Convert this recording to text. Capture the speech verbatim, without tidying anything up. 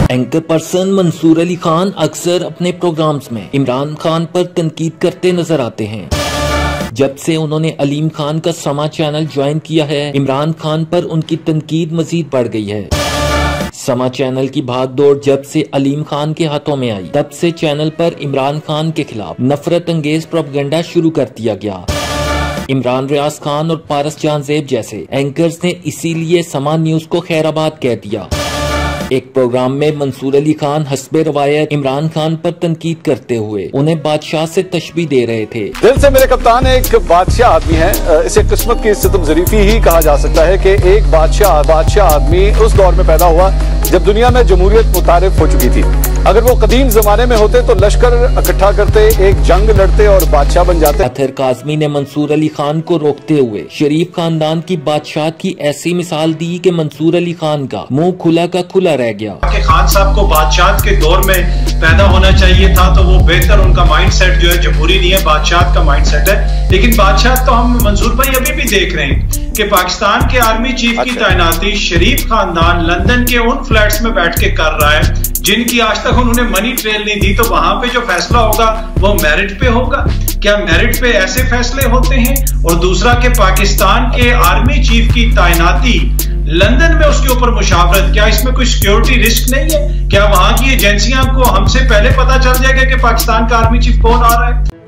Anchor person Mansoor Ali Khan अक्सर अपने programmes में इमरान खान पर तनकीद करते नजर आते हैं। जब से उन्होंने अलीम खान का समा चैनल ज्वाइन किया है, इमरान खान पर उनकी तनकीद मजीद बढ़ गई है। समा चैनल की भागदौड़ जब से अलीम खान के हाथों में आई, तब से चैनल पर इमरान खान के खिलाफ नफरत अंगेज प्रोपेगेंडा शुरू कर दिया गया। इमरान रियाज खान और पारस जानजेब जैसे एंकर्स ने इसीलिए समा न्यूज को खैराबाद कह दिया। एक प्रोग्राम में मंसूर अली खान हस्बे रवायत इमरान खान पर तनकीद करते हुए उन्हें बादशाह से तशबीह दे रहे थे। दिल से मेरे कप्तान एक बादशाह आदमी है, इसे किस्मत की सितम ज़रीफी ही कहा जा सकता है कि एक बादशाह बादशाह आदमी उस दौर में पैदा हुआ जब दुनिया में जमहूरियत मुतारिफ हो चुकी थी। अगर वो कदीम जमाने में होते तो लश्कर इकट्ठा करते, एक जंग लड़ते और बादशाह बन जाते। अतहर काज़मी ने मंसूर अली खान को रोकते हुए शरीफ खानदान की बादशाह की ऐसी मिसाल दी कि मंसूर अली खान का मुंह खुला का खुला रह गया। कि खान साहब को बादशाह के दौर में पैदा होना चाहिए था, तो वो बेहतर, उनका माइंडसेट जो है जमहूरी नहीं है, बादशाह का माइंडसेट है। लेकिन बादशाह तो हम मंसूर भाई अभी भी देख रहे हैं कि पाकिस्तान के आर्मी चीफ की तैनाती शरीफ खानदान लंदन के उन फ्लैट्स में बैठ के कर रहा है जिनकी आज तक उन्होंने मनी ट्रेल नहीं दी। तो वहां पे जो फैसला होगा वो मेरिट पे होगा। क्या मेरिट पे ऐसे फैसले होते हैं? और दूसरा कि पाकिस्तान के आर्मी चीफ की तैनाती लंदन में, उसके ऊपर मुशावरत, क्या इसमें कोई सिक्योरिटी रिस्क नहीं है? क्या वहां की एजेंसियां को हमसे पहले पता चल जाएगा कि पाकिस्तान का आर्मी चीफ कौन आ रहा है?